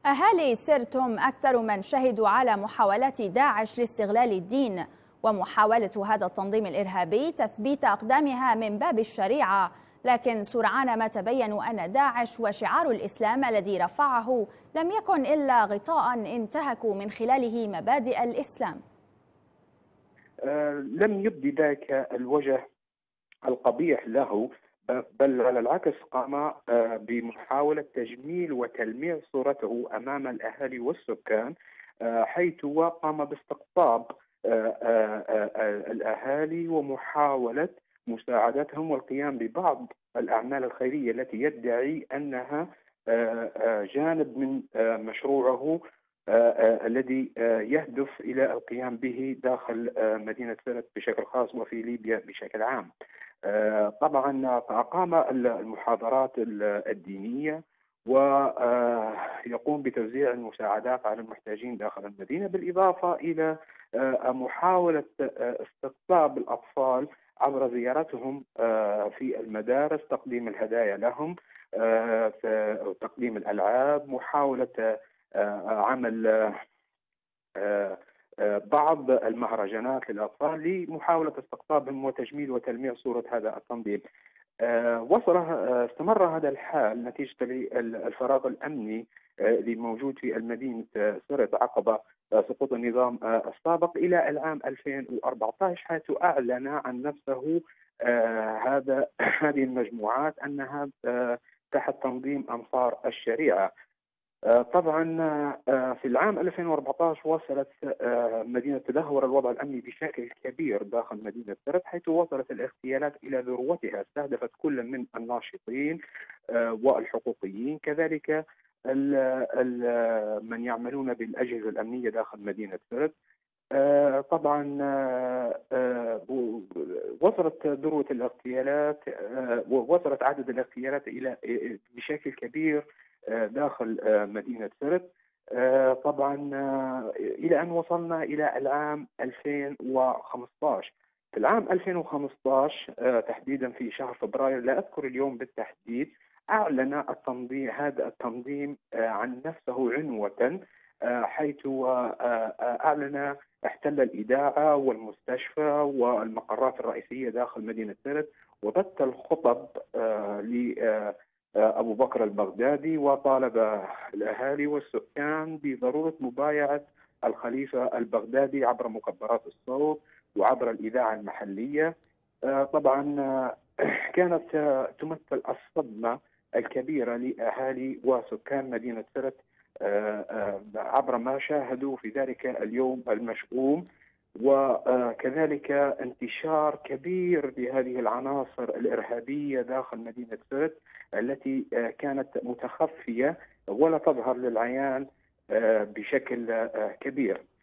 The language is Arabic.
أهالي سرت هم أكثر من شهدوا على محاولات داعش لاستغلال الدين ومحاولة هذا التنظيم الإرهابي تثبيت أقدامها من باب الشريعة، لكن سرعان ما تبينوا أن داعش وشعار الإسلام الذي رفعه لم يكن إلا غطاء انتهكوا من خلاله مبادئ الإسلام. لم يبدي ذاك الوجه القبيح له، بل على العكس قام بمحاولة تجميل وتلميع صورته أمام الأهالي والسكان، حيث قام باستقطاب الأهالي ومحاولة مساعدتهم والقيام ببعض الأعمال الخيرية التي يدعي أنها جانب من مشروعه الذي يهدف إلى القيام به داخل مدينة سرت بشكل خاص وفي ليبيا بشكل عام. طبعا أقام المحاضرات الدينية ويقوم بتوزيع المساعدات على المحتاجين داخل المدينة، بالإضافة إلى محاولة استقطاب الأطفال عبر زيارتهم في المدارس، تقديم الهدايا لهم، تقديم الألعاب، محاولة عمل بعض المهرجانات للأطفال لمحاولة استقطابهم وتجميل وتلميع صورة هذا التنظيم. استمر هذا الحال نتيجة الفراغ الأمني اللي موجود في المدينة سرت عقب سقوط النظام السابق إلى العام 2014، حيث أعلن عن نفسه هذه المجموعات أنها تحت تنظيم أنصار الشريعة. طبعا في العام 2014 وصلت مدينة تدهور الوضع الأمني بشكل كبير داخل مدينة سرت، حيث وصلت الاغتيالات إلى ذروتها، استهدفت كل من الناشطين والحقوقيين، كذلك من يعملون بالأجهزة الأمنية داخل مدينة سرت. طبعا وصلت ذروة الاغتيالات، وصلت عدد الاغتيالات إلى بشكل كبير داخل مدينة سرت، طبعا إلى أن وصلنا إلى العام 2015. في العام 2015 تحديدا في شهر فبراير، لا أذكر اليوم بالتحديد، أعلن هذا التنظيم عن نفسه عنوة، حيث أعلن احتل الإذاعة والمستشفى والمقرات الرئيسية داخل مدينة سرت، وبث الخطب أبو بكر البغدادي، وطالب الأهالي والسكان بضرورة مبايعة الخليفة البغدادي عبر مكبرات الصوت وعبر الإذاعة المحلية. طبعا كانت تمثل الصدمة الكبيرة لأهالي وسكان مدينة سرت عبر ما شاهدوا في ذلك اليوم المشؤوم، وكذلك انتشار كبير لهذه العناصر الإرهابية داخل مدينة سرت التي كانت متخفية ولا تظهر للعيان بشكل كبير.